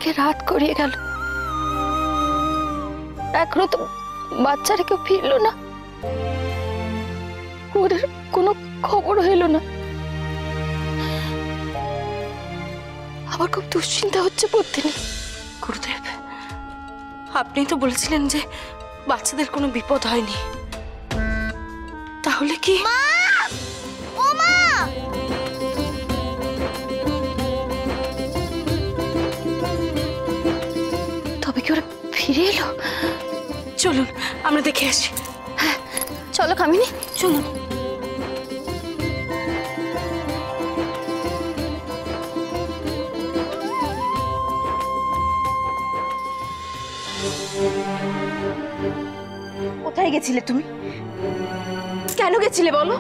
থেকে রাত গড়িয়ে গেল, এখনো তো বাচ্চারা কেউ ফিরলো না, ওদের কোনো খবর হইল না। আমার খুব দুশ্চিন্তা হচ্ছে পত্নী। গুরুদেব, আপনি তো বলেছিলেন যে বাচ্চাদের কোনো বিপদ হয়নি, তাহলে কি? ও মা! তবে কি ওরা ফিরে এলো? চলুন আমরা দেখে আসি। হ্যাঁ চলো কামিনী, চলুন। কোথায় গেছিলে তুমি? কেন গেছিলে বলো?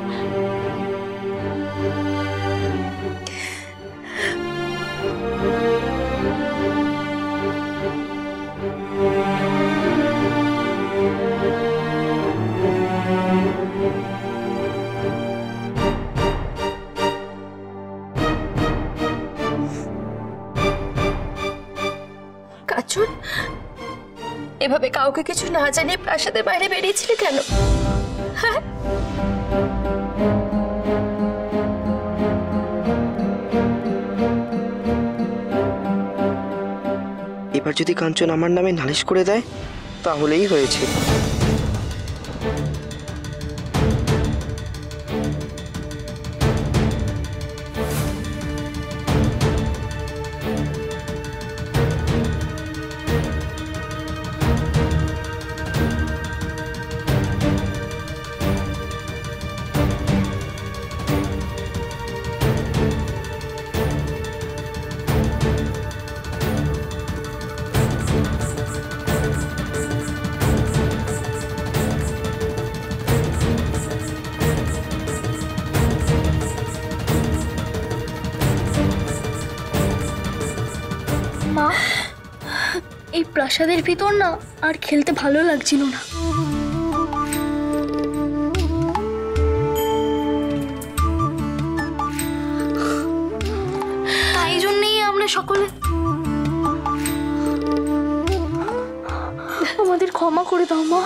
কাঞ্চন, এভাবে কাউকে কিছু না জানিয়ে প্রাসাদের বাইরে বেরিয়েছিলে কেন? হ্যাঁ, এবার যদি কাঞ্চন আমার নামে নালিশ করে দেয় তাহলেই হয়েছে। মা, এই প্রাসাদের ভিতর না আর খেলতে ভালো লাগছিল না। তাই জন্যই আমরা সকলে আমাদের ক্ষমা করে দাও মা।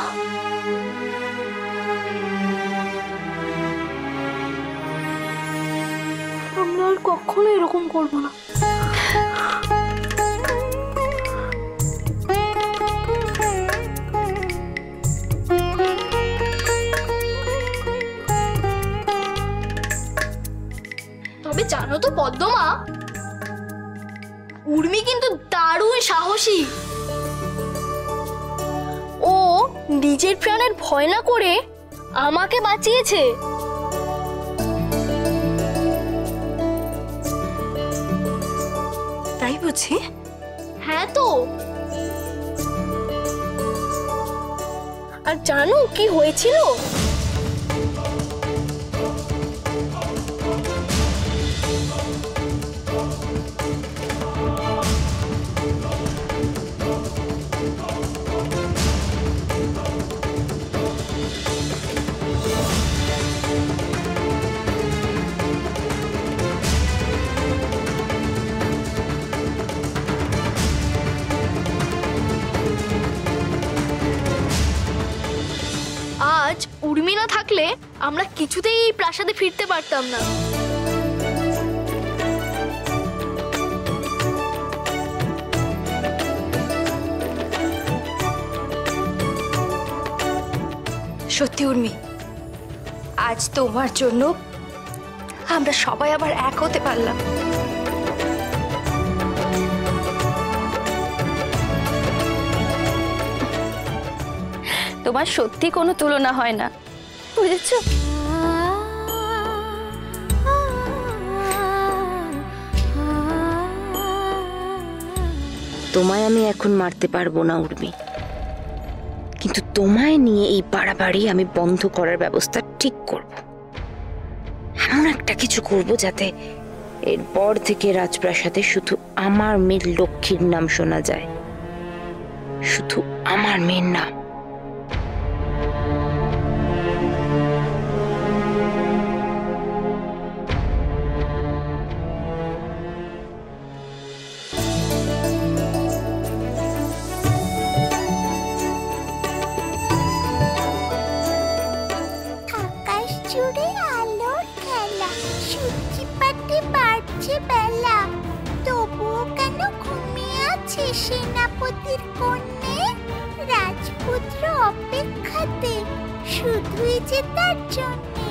আমরা আর কখনো এরকম করবো না। তবে জানো তো পদ্মমা, উর্মি কিন্তু দারুণ সাহসী। ও নিজের প্রাণের ভয় না করে আমাকে বাঁচিয়েছে। তাই বুঝি? হ্যাঁ তো। আর জানো কি হয়েছিল? আজ উর্মি না থাকলে আমরা কিছুতেই এই প্রাসাদে ফিরতে পারতাম না। সত্যি উর্মি, আজ তোমার জন্য আমরা সবাই আবার এক হতে পারলাম। তোমার সত্যি কোনো তুলনা হয় না, বুঝেছো? তোমায় আমি এখন মারতে পারবো না উর্মি, কিন্তু তোমায় নিয়ে এই বাড়াবাড়ি আমি বন্ধ করার ব্যবস্থা ঠিক করব। এমন একটা কিছু করব যাতে এরপর থেকে রাজপ্রাসাদে শুধু আমার মেয়ের লক্ষ্মীর নাম শোনা যায়, শুধু আমার মেয়ের নাম। জুড়ে আলোর খেলা, সূর্যি পাটে বাড়ছে বেলা, তবুও কেন ঘুমিয়ে আছে সেনাপতির কন্যে? রাজপুত্র অপেক্ষাতে, শুধুই যে তার জন্যে।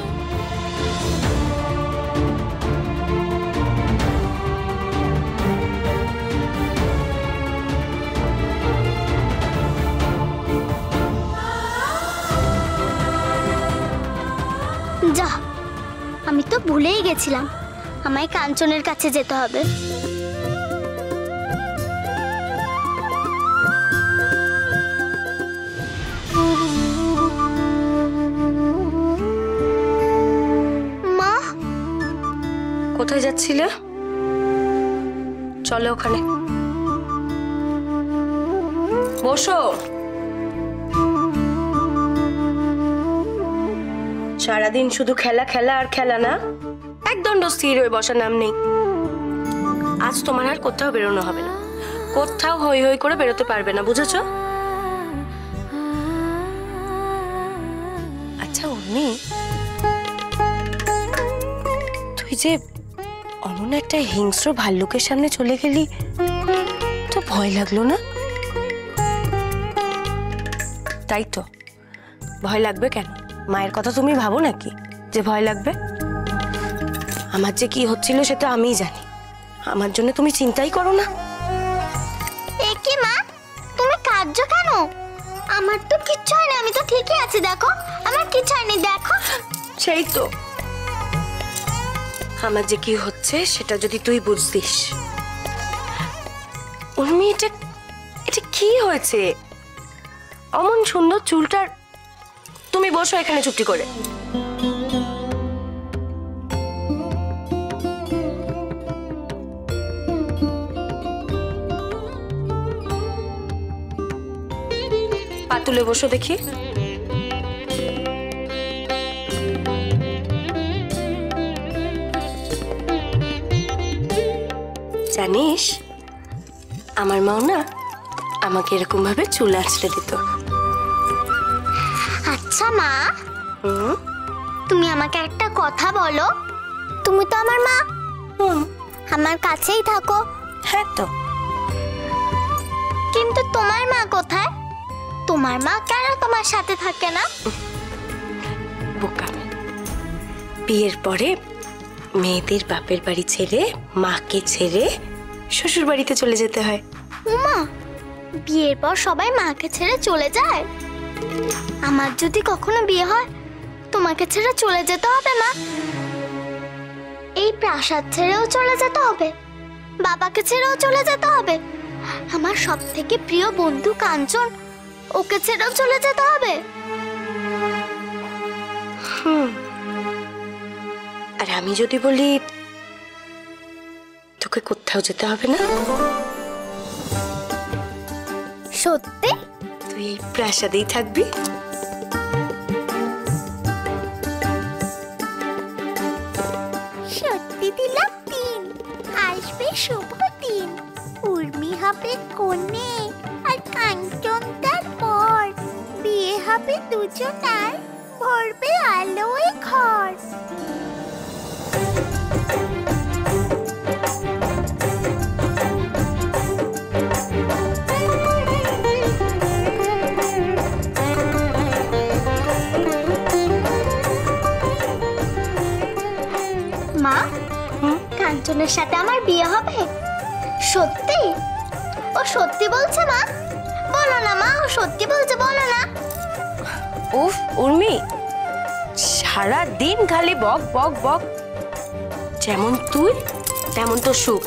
যা, আমি তো ভুলেই গেছিলাম, আমায় কাঞ্চনের কাছে যেতে হবে। মা, কোথায় যাচ্ছিলে? চলো ওখানে বসো। সারাদিন শুধু খেলা খেলা আর খেলা না, একদণ্ড স্থির হয়ে বসার নাম নেই। আজ তোমার আর কোথাও বেরোনো হবে না, কোথাও হই হই করে বেরোতে পারবে না, বুঝেছো? আচ্ছা উর্মি, তুই যে অমন একটা হিংস্র ভাল্লুকের সামনে চলে গেলি, তো ভয় লাগলো না? তাই তো, ভয় লাগবে কেন? মায়ের কথা তুমি ভাবো নাকি যে ভয় লাগবে? আমার যে কি হচ্ছিল সেটা আমিই জানি, আমার জন্য তুমি চিন্তাই করো না। এ কি মা, তুমি কাঁদছো কেন? আমার তো কিচ্ছু হয়নি, আমি তো ঠিকই আছি, দেখো আমার কিচ্ছু হয়নি, দেখো। সেই তো, আমার যে কি হচ্ছে সেটা যদি তুই বুঝতিস। উর্মি, এটা এটা কি হয়েছে? অমন সুন্দর চুলটার, তুমি বসো এখানে চুপটি করে। পা তুলে বসো দেখি। জানিস, আমার মাও না আমাকে এরকম ভাবে চুল আঁচড়ে দিত। আচ্ছা মা, তুমি আমাকে একটা কথা বলো, তুমি তো আমার মা, আমার কাছেই থাকো। হ্যাঁ তো, কিন্তু তোমার মা কোথায়? তোমার মা কেন তোমার সাথে থাকে না? বোকা, বিয়ের পরে মেয়েদের বাপের বাড়ি ছেড়ে, মাকে ছেড়ে শ্বশুর বাড়িতে চলে যেতে হয়। উমা, বিয়ের পর সবাই মাকে ছেড়ে চলে যায়? আমার যদি কখনো বিয়ে হয়, তোমাকে ছেড়ে চলে যেতে হবে মা। এই প্রাসাদ ছেড়েও চলে যেতে হবে, বাবাকে ছেড়েও চলে যেতে হবে, আমার সব থেকে প্রিয় বন্ধু কাঞ্চন, ওকে ছেড়েও চলে যেতে হবে। আর আমি যদি বলি তোকে কোথাও যেতে হবে না, সত্যি? তুই এই প্রাসাদেই থাকবি। সত্যি দিলাম দিন, আসবে শুভ দিন, উর্মি হবে কনে আর কাঞ্চন তার পর, বিয়ে হবে দুজনার, ভরবে আলোয় ঘর। মা, কাঞ্চনের সাথে আমার বিয়ে হবে? সত্যি? ও সত্যি বলছে মা? বলো না মা, ও সত্যি বলছে, বলো না। উফ উর্মি, সারা দিন খালি বক বক বক, যেমন তুই তেমন তো সুখ।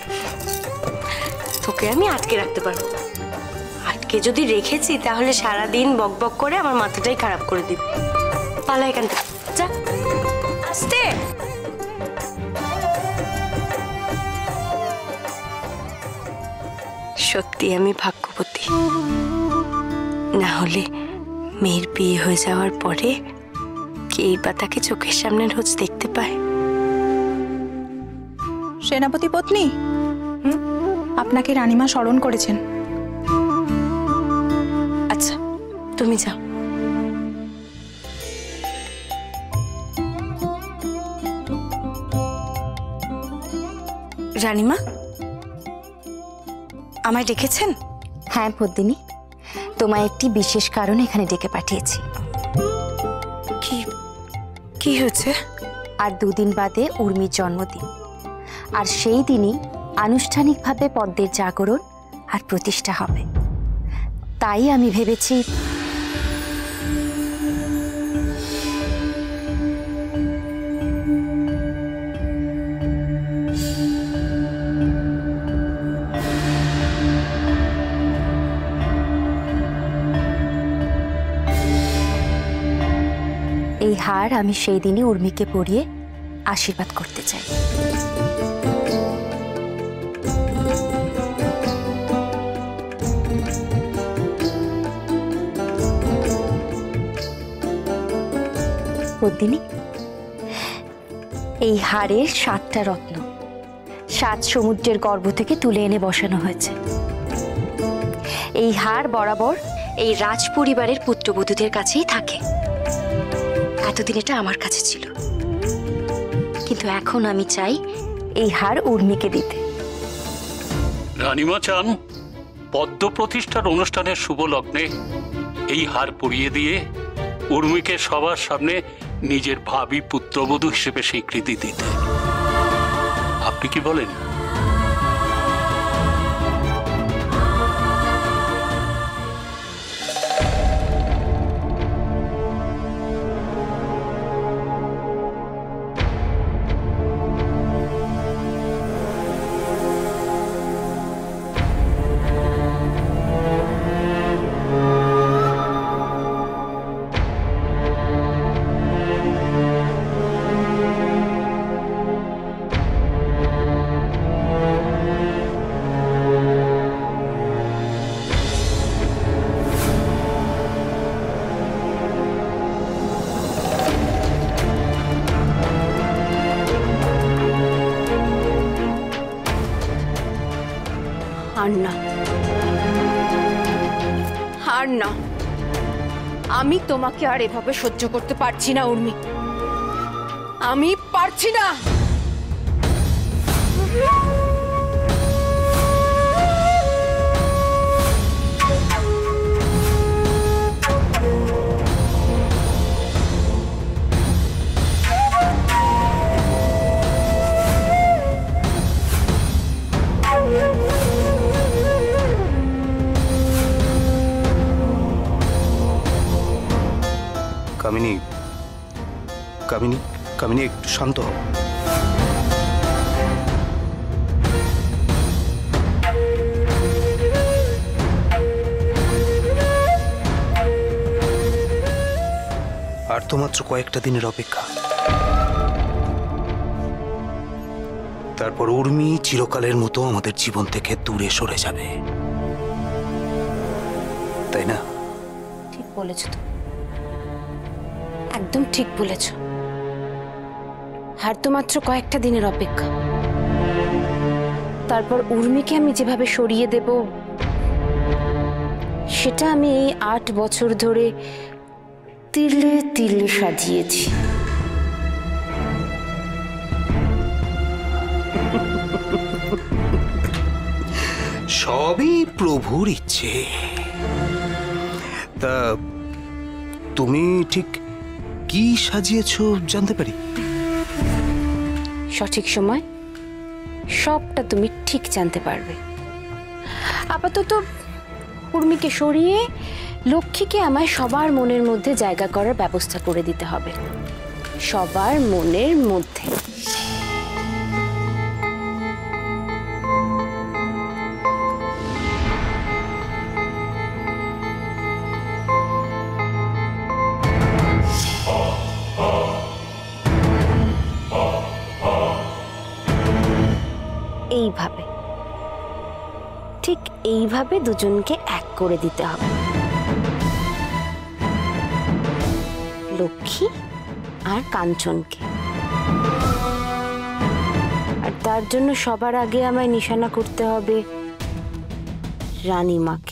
তোকে আমি আটকে রাখতে পারবো না, আটকে যদি রেখেছি তাহলে সারা দিন বক বক করে আমার মাথাটাই খারাপ করে দিবি। পালা এখান থেকে, যা আস্তে। সত্যি আমি ভাগ্যবতী, না হলে মেয়ের বিয়ে হয়ে যাওয়ার পরে কেই বা তাকে চোখের সামনে রোজ দেখতে পায়। সেনাপতি পত্নী, আপনাকে রানীমা স্মরণ করেছেন। আচ্ছা তুমি যাও। রানীমা, আমায় ডেকেছেন? হ্যাঁ পদ্মিনী, তোমায় একটি বিশেষ কারণে এখানে ডেকে পাঠিয়েছি। কি কি হয়েছে? আর 2 দিন বাদে উর্মির জন্মদিন, আর সেই দিনই আনুষ্ঠানিকভাবে পদ্মের জাগরণ আর প্রতিষ্ঠা হবে। তাই আমি ভেবেছি এই হার আমি সেই দিনই উর্মিকে পরিয়ে আশীর্বাদ করতে চাই। পদ্মিনী, এই হারের 7টা রত্ন 7 সমুদ্রের গর্ভ থেকে তুলে এনে বসানো হয়েছে। এই হার বরাবর এই রাজ পরিবারের পুত্রবধূদের কাছেই থাকে। এতদিন এটা আমার কাছে ছিল, কিন্তু এখন আমি চাই এই হার উর্মিকে দিতে। রানীমা চান পদ্ম প্রতিষ্ঠার অনুষ্ঠানের শুভ লগ্নে এই হার পরিয়ে দিয়ে উর্মিকে সবার সামনে নিজের ভাবী পুত্রবধূ হিসেবে স্বীকৃতি দিতে। আপনি কি বলেন? আর না, আমি তোমাকে আর এভাবে সহ্য করতে পারছি না উর্মি, আমি পারছি না। কামিনী, কামিনী, কামিনী, একটু শান্ত হও। আর তো মাত্র কয়েকটা দিনের অপেক্ষা, তারপর উর্মি চিরকালের মতো আমাদের জীবন থেকে দূরে সরে যাবে, তাই না? ঠিক বলেছ তো, একদম ঠিক বলেছ। আর তো মাত্র কয়েকটা দিনের অপেক্ষা, তারপর উর্মিকে আমি যেভাবে সরিয়ে দেব সেটা আমি এই 8 বছর ধরে তিলে তিলে সাজিয়েছি। সবই প্রভুর ইচ্ছে। তা তুমি ঠিক কি সাজিয়েছো জানতে পারি? সঠিক সময় সবটা তুমি ঠিক জানতে পারবে। আপাতত উর্মিকে সরিয়ে লক্ষ্মীকে আমায় সবার মনের মধ্যে জায়গা করার ব্যবস্থা করে দিতে হবে, সবার মনের মধ্যে। এইভাবে, ঠিক এইভাবে দুজনকে এক করে দিতে হবে, লক্ষ্মী আর কাঞ্চনকে। আর তার জন্য সবার আগে আমায় নিশানা করতে হবে রানীমাকে।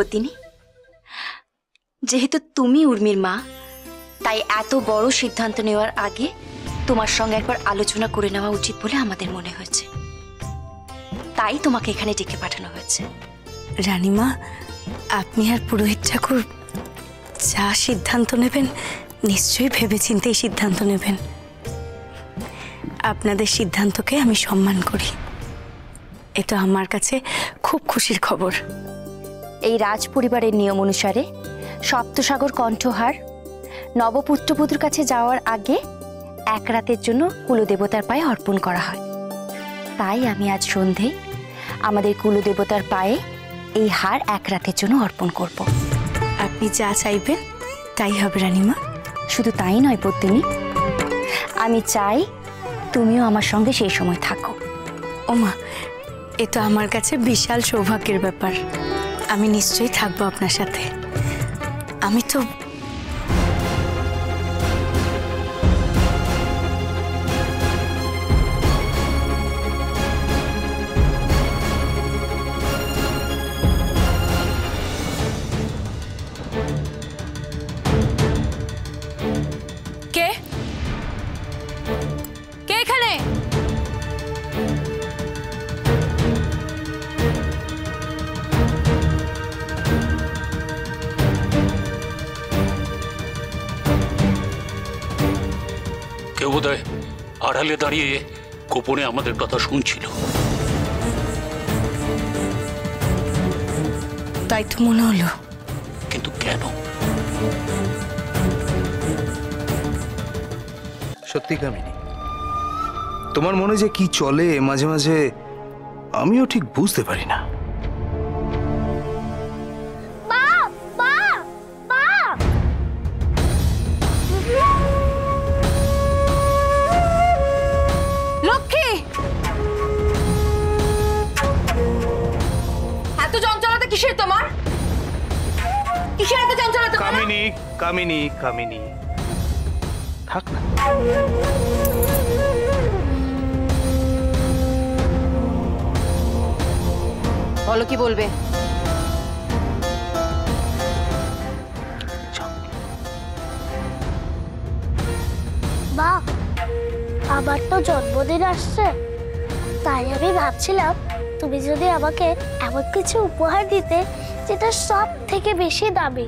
পদ্মিনী, যেহেতু তুমি উর্মির মা, তাই এত বড় সিদ্ধান্ত নেওয়ার আগে তোমার সঙ্গে একবার আলোচনা করে নেওয়া উচিত বলে আমাদের মনে হয়েছে। তাই তোমাকে এখানে ডেকে পাঠানো হয়েছে। রানীমা, আপনি আর পুরোহিত ঠাকুর যা সিদ্ধান্ত নেবেন নিশ্চয়ই ভেবেচিন্তেই সিদ্ধান্ত নেবেন। আপনাদের সিদ্ধান্তকে আমি সম্মান করি। এটা আমার কাছে খুব খুশির খবর। এই রাজ পরিবারের নিয়ম অনুসারে সপ্তসাগর কণ্ঠহার নবপুত্রবধূর কাছে যাওয়ার আগে এক রাতের জন্য কুলদেবতার পায়ে অর্পণ করা হয়। তাই আমি আজ সন্ধে আমাদের কুলদেবতার পায়ে এই হার এক রাতের জন্য অর্পণ করব। আপনি যা চাইবেন তাই হবে রানীমা। শুধু তাই নয় পদ্মিনী, আমি চাই তুমিও আমার সঙ্গে সেই সময় থাকো। ওমা, এটা আমার কাছে বিশাল সৌভাগ্যের ব্যাপার। আমি নিশ্চয়ই থাকবো আপনার সাথে। আমি তো কে কে এখানে? কেউ বোধহয় আড়ালে দাঁড়িয়ে গোপনে আমাদের কথা শুনছিল। তাই তো মনে হলো। কিন্তু কেন? সত্যি কামিনী, তোমার মনে যে কি চলে মাঝে মাঝে আমিও ঠিক বুঝতে পারি না। লক্ষ্মী, এত চঞ্চলতা কিসের তোমার? কিসের এত চঞ্চলতা? কামিনী, কামিনী, কামিনী, থাক না। বলো কি বলবে? বা, আবার তো জন্মদিন আসছে, তাই আমি ভাবছিলাম তুমি যদি আমাকে এমন কিছু উপহার দিতে যেটা সব থেকে বেশি দামি।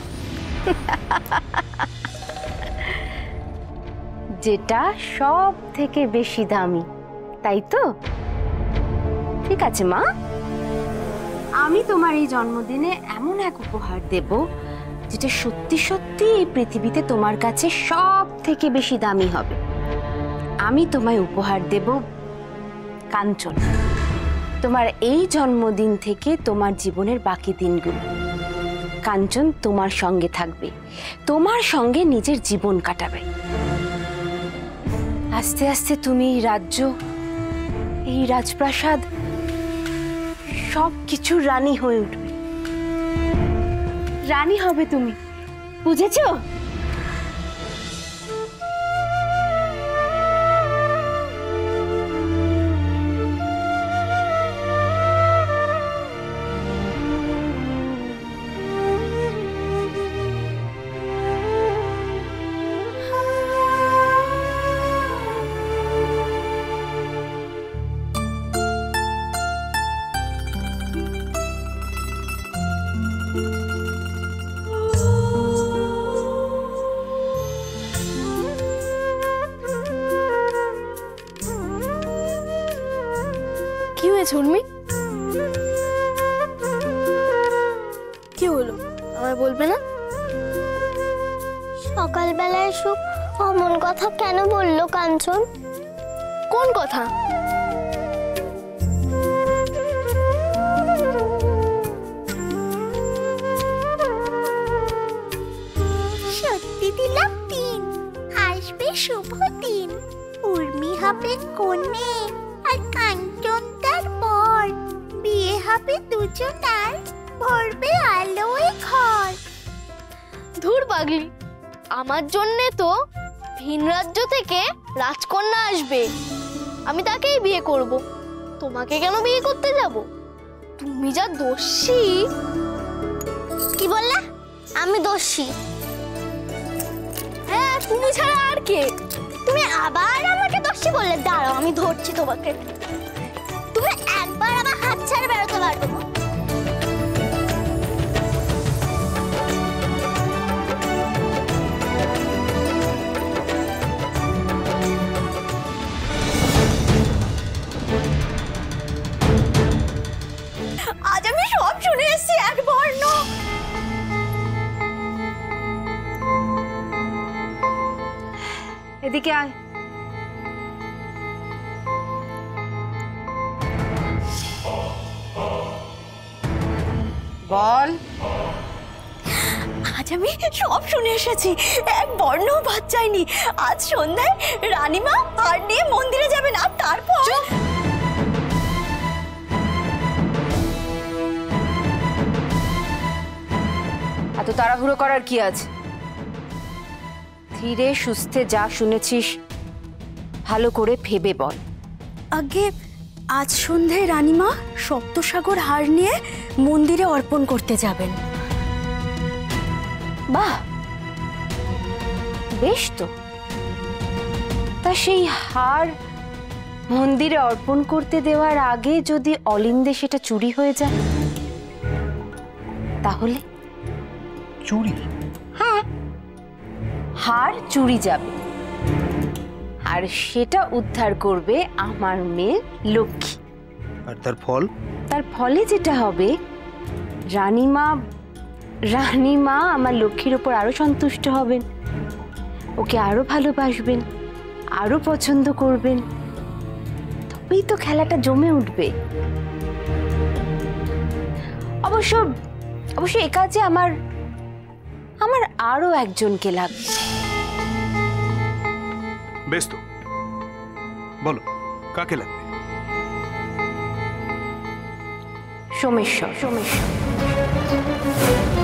যেটা সব থেকে বেশি দামি, তাই তো? ঠিক আছে মা, আমি তোমার এই জন্মদিনে এমন এক উপহার দেব যেটা সত্যি সত্যি এই পৃথিবীতে তোমার কাছে সব থেকে বেশি দামি হবে। আমি তোমায় উপহার দেব কাঞ্চন, তোমার এই জন্মদিন থেকে তোমার জীবনের বাকি দিনগুলো কাঞ্চন তোমার সঙ্গে থাকবে, তোমার সঙ্গে নিজের জীবন কাটাবে। আস্তে আস্তে তুমি এই রাজ্য, এই রাজপ্রাসাদ সব কিছুর রানী হয়ে উঠবে। রানী হবে তুমি, বুঝেছো? কি হয়েছে উর্মি? কি হলো আমায় বলবে না? সকালবেলায় এসব অমন কথা কেন বললো কাঞ্চন? কোন কথা? সত্যি দিলাম 3, আসবে শুভ দিন। উর্মি হবে কনে আর কাঞ্চন তার বর। বিয়ে হবে দুজনার, ভরবে আলোয় ঘর। ধুর পাগলি, আমার জন্যে তো ভিন রাজ্য থেকে রাজকন্যা আসবে, আমি তাকেই বিয়ে করব। তোমাকে কেন বিয়ে করতে যাব? তুমি যা দোষী। কি বললে? আমি দোষী? হ্যাঁ, তুমি ছাড়া আর কে? তুমি আবার আমাকে দোষী বললে? দাঁড়াও, আমি ধরছি তোমাকে। তুমি একবার আমার হাত ছেড়ে বেরোতে পারবে না। আজ আমি সব শুনে এসেছি এক বর্ণ। এদিকে আয়। বল। আজ আমি সব শুনে এসেছি, এক বর্ণ ভাত চাইনি। আজ সন্ধ্যায় রানীমা হার নিয়ে মন্দিরে যাবেন, আর তারপর এত তাড়াহুড়ো করার কি আছে? ধীরে সুস্থে যা শুনেছিস ভালো করে ভেবে বল। আগে আজ সন্ধ্যায় রানীমা সপ্তসাগর হার নিয়ে মন্দিরে অর্পণ করতে যাবেন। বাহ, বেশ তো। তা সেই হার মন্দিরে অর্পণ করতে দেওয়ার আগে যদি অলিন্দে সেটা চুরি হয়ে যায় তাহলে? চুরি? হ্যাঁ, হার চুরি যাবে, আর সেটা উদ্ধার করবে আমার মেয়ে লক্ষ্মী। আর তার ফল? তার ফলে যেটা হবে, রানীমা আমার লক্ষ্মীর ওপর আরো সন্তুষ্ট হবেন, ওকে আরো ভালোবাসবেন, আরো পছন্দ করবেন। তবেই তো খেলাটা জমে উঠবে। অবশ্য এ কাজে আমার আরো একজনকে লাগবে। বেশ তো, বলো কাকে লাগবে? সোমেশ্বর।